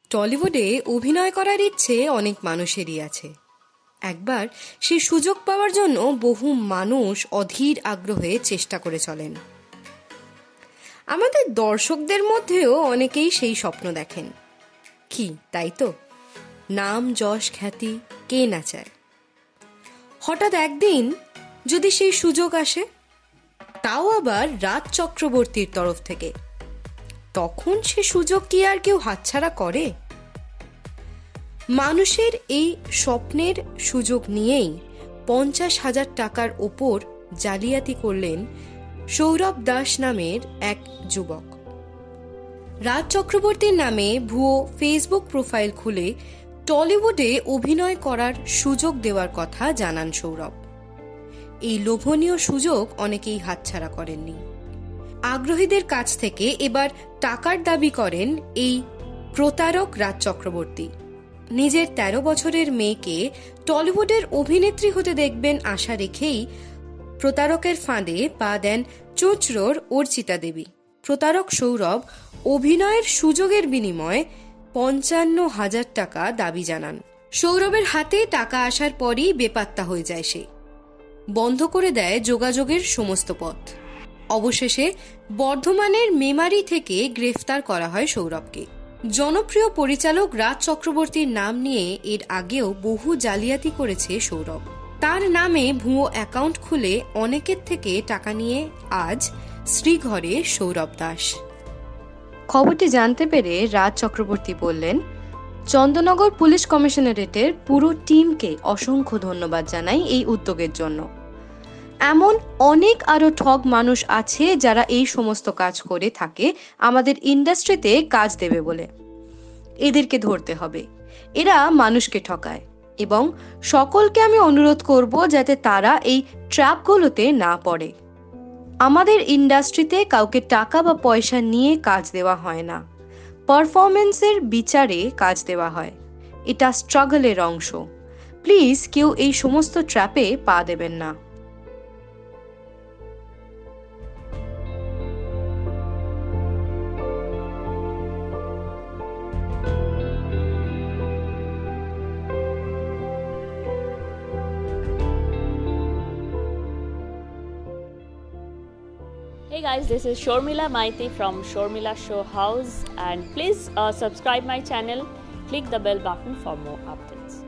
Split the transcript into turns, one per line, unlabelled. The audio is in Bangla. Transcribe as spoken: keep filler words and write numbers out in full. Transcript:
টলিউডে অভিনয় করার ইচ্ছে অনেক মানুষেরই আছে। একবার সেই সুযোগ পাওয়ার জন্য বহু মানুষ অধীর আগ্রহে চেষ্টা করে চলেন। আমাদের দর্শকদের মধ্যেও অনেকেই সেই স্বপ্ন দেখেন। কি তাই তো? নাম যশ খ্যাতি কে না চায়? হঠাৎ একদিন যদি সেই সুযোগ আসে, তাও আবার রাজ চক্রবর্তীর তরফ থেকে, তখন সে সুযোগ কি আর কেউ হাতছাড়া করে? মানুষের এই স্বপ্নের সুযোগ নিয়েই পঞ্চাশ হাজার টাকার ওপর জালিয়াতি করলেন সৌরভ দাস নামের এক যুবক। রাজ চক্রবর্তীর নামে ভুয়ো ফেসবুক প্রোফাইল খুলে টলিউডে অভিনয় করার সুযোগ দেওয়ার কথা জানান সৌরভ। এই লোভনীয় সুযোগ অনেকেই হাতছাড়া করেননি। আগ্রহীদের কাছ থেকে এবার টাকার দাবি করেন এই প্রতারক রাজ চক্রবর্তী। নিজের তেরো বছরের মেয়েকে টলিউডের অভিনেত্রী হতে দেখবেন আশা রেখেই প্রতারকের ফাঁদে পা দেন চোচড়োর অর্চিতা দেবী। প্রতারক সৌরভ অভিনয়ের সুযোগের বিনিময়ে পঞ্চান্ন হাজার টাকা দাবি জানান। সৌরভের হাতে টাকা আসার পরই বেপাত্তা হয়ে যায় সে, বন্ধ করে দেয় যোগাযোগের সমস্ত পথ। অবশেষে বর্ধমানের মেমারি থেকে গ্রেফতার করা হয় সৌরভকে। জনপ্রিয় পরিচালক রাজ চক্রবর্তীর নাম নিয়ে এর আগেও বহু জালিয়াতি করেছে সৌরভ। তার নামে ভুয়ো অ্যাকাউন্ট খুলে অনেকের থেকে টাকা নিয়ে আজ শ্রীঘরে সৌরভ দাস। খবরটি জানতে পেরে রাজ চক্রবর্তী বললেন, চন্দননগর পুলিশ কমিশনারেটের পুরো টিমকে অসংখ্য ধন্যবাদ জানাই এই উদ্যোগের জন্য। এমন অনেক আরো ঠগ মানুষ আছে যারা এই সমস্ত কাজ করে থাকে আমাদের ইন্ডাস্ট্রিতে কাজ দেবে বলে। এদেরকে ধরতে হবে। এরা মানুষকে ঠকায় এবং সকলকে আমি অনুরোধ করব যাতে তারা এই ট্র্যাপগুলোতে না পড়ে। আমাদের ইন্ডাস্ট্রিতে কাউকে টাকা বা পয়সা নিয়ে কাজ দেওয়া হয় না, পারফরমেন্সের বিচারে কাজ দেওয়া হয়। এটা স্ট্রাগলের অংশ। প্লিজ কেউ এই সমস্ত ট্র্যাপে পা দেবেন না।
Hey guys, this is Shormila Maiti from Shormila Show House, and please uh, subscribe my channel, click the bell button for more updates.